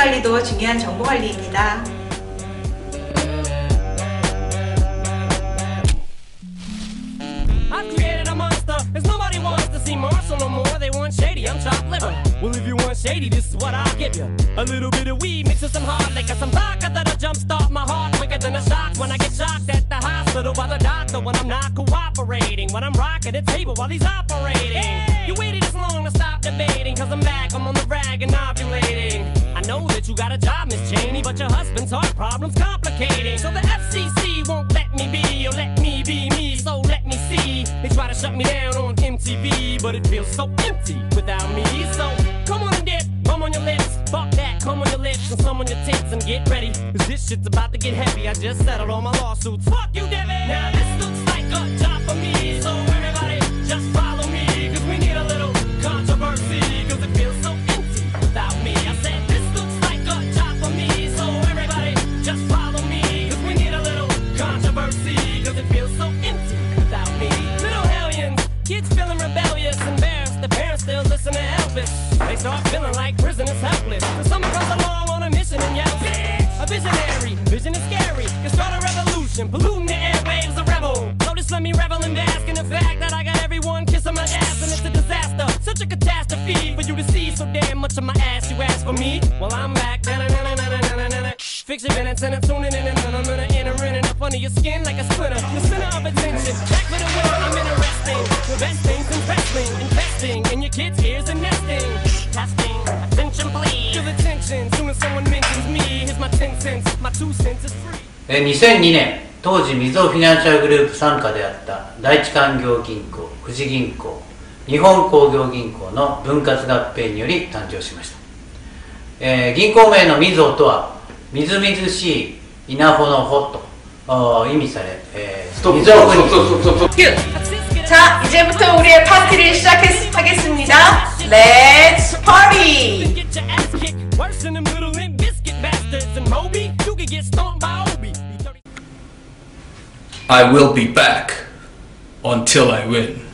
관리도 중요한 정보 관리입니다. I'm chopped liver. Well, if you want shady, this is what I'll give you. A little bit of weed mixed with some hard liquor, some vodka that'll jumpstart my heart quicker than a shock when I get shocked at the hospital by the doctor when I'm not cooperating. When I'm rocking the table while he's operating. Hey! You waited this long to stop debating, cause I'm back, I'm on the rag and ovulating. I know that you got a job, Miss Cheney, but your husband's heart problem's complicating. So the FCC won't let me be, or let me be me, so let me see. They try to shut me down on MTV, but it feels so empty without me. So come on and dip, bum on your lips, fuck that, come on your lips and some on your tits and get ready, cause this shit's about to get heavy. I just settled all my lawsuits. Fuck you, Devin! Now this looks like a job for me, so everybody just follow me, cause we need a little controversy, cause it feels so empty without me. I said this looks like a job for me, so everybody just follow me, cause we need a little controversy, cause it feels so empty without me. Little hellions, kids feeling rebellious, embarrassed, the parents still listen to Elvis. They start feeling like prisoners helpless, so someone comes along on a mission and yells, a visionary, vision is scary, can start a revolution, polluting the airwaves, a rebel. So just let me revel and bask in the fact that I got everyone kissing my ass and it's a disaster, such a catastrophe for you to see so damn much of my ass. You ask for me, well I'm back. Fix your minutes and I'm tuning in and I'm gonna enter in and up under your skin like a splinter. The center of attention, back for the winner, I'm interesting. The best things in wrestling, investing in your kids' ears and nesting. Testing, attention please. Feel attention, soon as someone mentions me, here's my 10 cents, my 2 cents is free. 2002年、当時みずほフィナンシャルグループ傘下であった第一勧業銀行、富士銀行、日本工業銀行の分割合併により誕生しました。銀行名のみずほとはみずみずしい稲穂の穂と意味され、みずほ国。 자, 이제부터 우리의 파티를 시작하겠습니다. Let's party! I will be back until I win.